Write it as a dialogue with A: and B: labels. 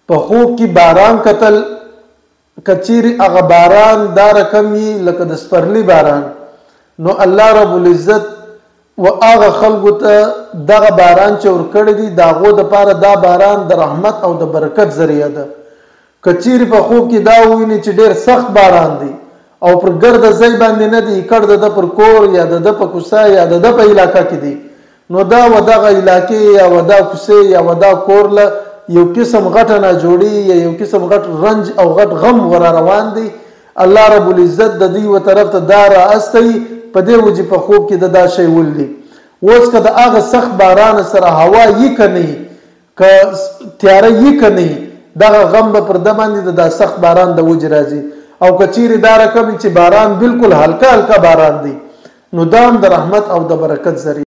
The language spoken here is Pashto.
A: په خوب کې باران کتل، کچیرې هغه باران دا رقم وي لکه د سپرلي باران، نو الله رب العزت و هغه خلکو ته دغه باران چې ورکړی دي د هغو دپاره دا باران د رحمت او د برکت ذریعه ده. کچیرې په خوب کې دا وویني چې ډېر سخت باران دی او پر ګرده ځای باندې نه دی، کړ د ده پر کور یا د ده په کوڅه یا د ده په علاقه کې دی، نو دا و دغه علاقې یا و دا کوڅې یا و دا کور له یو قسم غټه ناجوړي یا یو قسم غټ رنج او غټ غم ورا روان دی. الله رب العزت د دوی و طرف ته دا رااستی په دې وجې په خوب کې د دا شی ولدي. اوس که د هغه سخت باران سره هوا یې که نه که تیاره یې که نه دغه غم به پر ده باندې د دا سخت باران د وجې راځي. او که چیرې دا رقم چې باران بالکل هلکه هلکه باران دی، نو دا هم د رحمت او د برکت ذریعه